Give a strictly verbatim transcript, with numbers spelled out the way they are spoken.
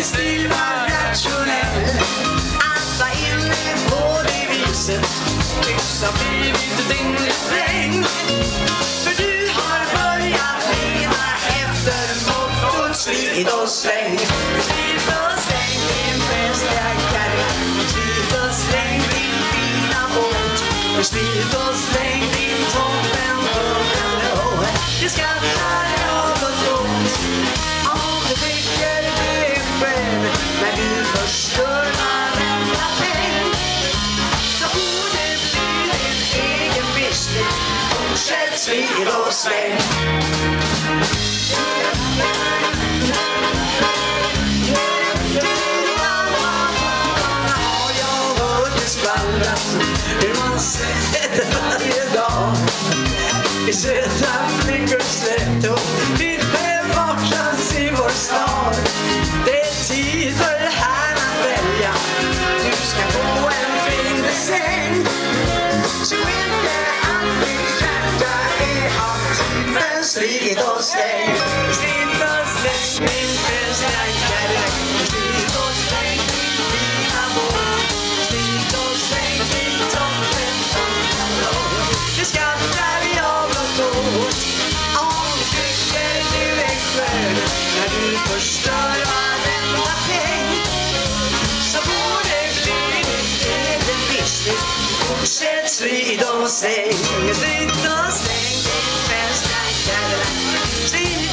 stil var rationell. Att vara inne på det viset tycks ha blivit din refräng. För du har börjat leva efter mottot slit och släng. Slit och släng din festläggare, slit och släng din fina båt, slit och släng din toppen bubbel. Det skrattar jag åt om du tycker det är själv när du förstör varenda peng. Så borde bli din egen business, fortsätt slit och släng. Hur man sätter varje dag vi söta flickor slätt och vi är bortans i vår stad. Det är tid för här att välja. Du ska få en fin säng. Så inte att ditt hjärta är allt. Men slit och släng, slit och släng min festläggare, slit och släng din fina båt, slit och släng din toppen som blå. Det skrattar jag åt om du tycker du är skön när du förstör varenda peng. Så borde bli ditt egen business, fortsätt slit och släng. Slit och släng din festläggare, slit